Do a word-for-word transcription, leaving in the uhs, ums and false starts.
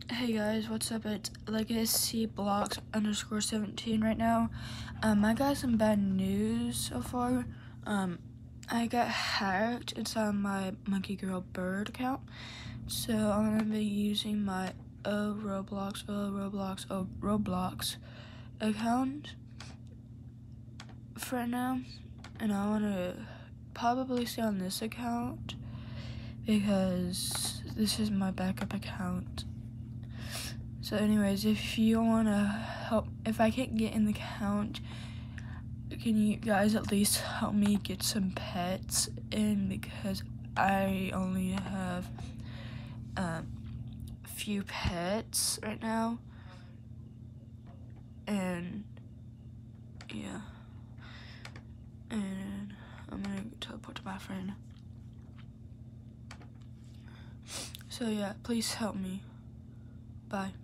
Hey guys, what's up? It's Legacy Blocks underscore seventeen right now. Um, I got some bad news so far. Um, I got hacked inside my Monkey Girl Bird account. So I'm gonna be using my O Roblox, O Roblox, O Roblox account for right now. And I wanna probably stay on this account because this is my backup account. So anyways, if you want to help, if I can't get in the account, can you guys at least help me get some pets in, because I only have um, a few pets right now, and yeah, and I'm gonna teleport to my friend. So yeah, please help me. Bye.